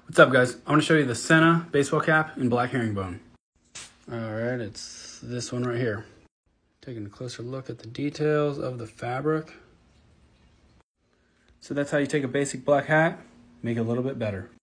What's up, guys? I want to show you the Sena baseball cap in black herringbone. All right, it's this one right here. Taking a closer look at the details of the fabric. So that's how you take a basic black hat, make it a little bit better.